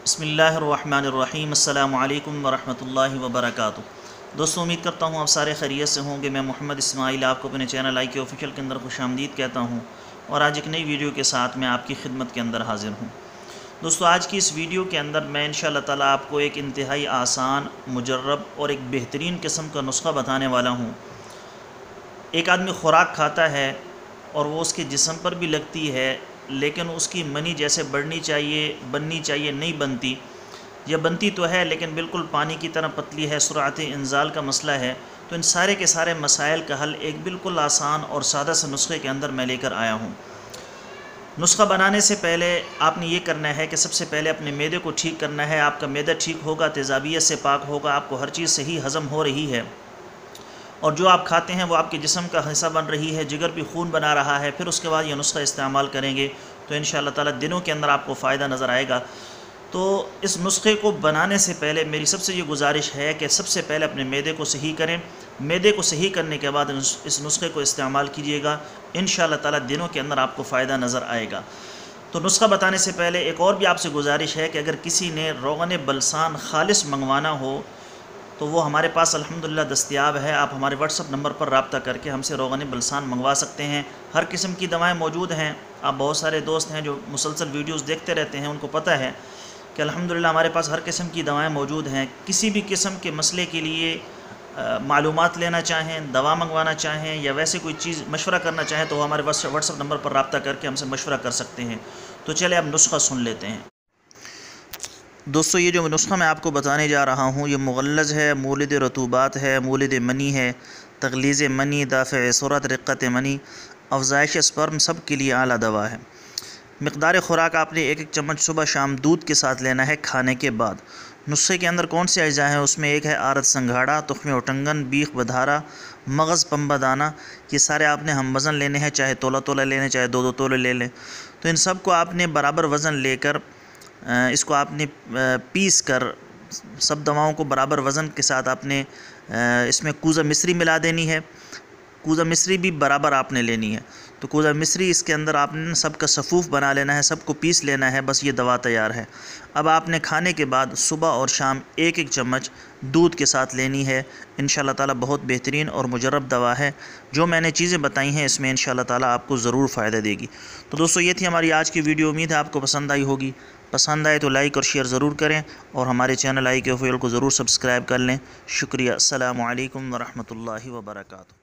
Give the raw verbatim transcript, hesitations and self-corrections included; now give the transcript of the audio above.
बिस्मिल्लाहिर्रहमानिर्रहीम अस्सलामु अलैकुम वरहमतुल्लाहि वबरकातुहू। दोस्तों, उम्मीद करता हूँ आप सारे खैरियत से होंगे। मैं मोहम्मद इस्माइल आपको अपने चैनल आई के ऑफिशियल के अंदर खुशामदीद कहता हूँ और आज एक नई वीडियो के साथ मैं आपकी खिदमत के अंदर हाजिर हूँ। दोस्तों, आज की इस वीडियो के अंदर मैं इंशाअल्लाह ताला आपको एक इंतहाई आसान, मुजर्रब और एक बेहतरीन किस्म का नुस्खा बताने वाला हूँ। एक आदमी ख़ुराक खाता है और वो उसके जिस्म पर भी लगती है, लेकिन उसकी मनी जैसे बढ़नी चाहिए, बननी चाहिए, नहीं बनती, या बनती तो है लेकिन बिल्कुल पानी की तरह पतली है, सुरात इंजाल का मसला है। तो इन सारे के सारे मसाइल का हल एक बिल्कुल आसान और सादा से नुस्खे के अंदर मैं लेकर आया हूँ। नुस्खा बनाने से पहले आपने ये करना है कि सबसे पहले अपने मैदे को ठीक करना है। आपका मैदा ठीक होगा, तेज़ाबियत से पाक होगा, आपको हर चीज़ सही हज़म हो रही है और जो आप खाते हैं वो आपके जिस्म का हिस्सा बन रही है, जिगर भी खून बना रहा है। फिर उसके बाद ये नुस्खा इस्तेमाल करेंगे तो इंशाअल्लाह ताला दिनों के अंदर आपको फ़ायदा नज़र आएगा। तो इस नुस्खे को बनाने से पहले मेरी सबसे ये गुजारिश है कि सबसे पहले अपने मैदे को सही करें। मैदे को सही करने के बाद इस नुस्खे को इस्तेमाल कीजिएगा, इंशाअल्लाह ताला दिनों के अंदर आपको फ़ायदा नज़र आएगा। तो नुस्खा बताने से पहले एक और भी आपसे गुजारिश है कि अगर किसी ने रोग़न बलसान खालिस मंगवाना हो तो वो हमारे पास अल्हम्दुलिल्लाह दस्तयाब है। आप हमारे व्हाट्सअप नंबर पर रब्ता करके हमसे रोग़न बलसान मंगवा सकते हैं। हर किस्म की दवाएं मौजूद हैं। आप बहुत सारे दोस्त हैं जो मुसलसल वीडियोस देखते रहते हैं, उनको पता है कि अल्हम्दुलिल्लाह हमारे पास हर किस्म की दवाएं मौजूद हैं। किसी भी किस्म के मसले के लिए मालूमात लेना चाहें, दवा मंगवाना चाहें या वैसे कोई चीज़ मशवरा करना चाहें तो हमारे व्हाट्सअप नंबर पर रब्ता करके हमसे मशवरा कर सकते हैं। तो चले अब नुस्खा सुन लेते हैं। दोस्तों, ये जो नुस्खा मैं आपको बताने जा रहा हूँ ये मुग़ल्लज़ है, मूलिद रतूबात है, मूलिद मनी है, तग़लीज़ मनी, दाफ़े सूरत, रिक़्क़त मनी, अफ़ज़ाइश स्पर्म, सब के लिए आला दवा है। मिक़दार ख़ुराक आपने एक एक चम्मच सुबह शाम दूध के साथ लेना है खाने के बाद। नुस्खे के अंदर कौन से अज्जा हैं, उसमें एक है आरत संघाड़ा, तुख्म उटंगन, बीख बधारा, मगज़ पंबा दाना। ये सारे आपने हम वज़न लेने हैं, चाहे तोला तोला लेने, चाहे दो दो तोले ले लें। तो इन सब को आपने बराबर वज़न लेकर इसको आपने पीस कर सब दवाओं को बराबर वज़न के साथ आपने इसमें कूज़ा मिस्री मिला देनी है। कूज़ा मिस्री भी बराबर आपने लेनी है। तो कूज़ा मिस्री इसके अंदर आपने सबका सफ़ूफ़ बना लेना है, सबको पीस लेना है, बस ये दवा तैयार है। अब आपने खाने के बाद सुबह और शाम एक एक चम्मच दूध के साथ लेनी है। इंशाअल्लाह ताला बहुत बेहतरीन और मुजर्रब दवा है। जो मैंने चीज़ें बताई हैं इसमें इंशाअल्लाह ताला आपको ज़रूर फ़ायदा देगी। तो दोस्तों, ये थी हमारी आज की वीडियो। उम्मीद है आपको पसंद आई होगी। पसंद आए तो लाइक और शेयर ज़रूर करें और हमारे चैनल आई के ऑफिशियल को ज़रूर सब्सक्राइब कर लें। शुक्रिया। अस्सलामु अलैकुम वरहमतुल्लाहि वबरकातुहू।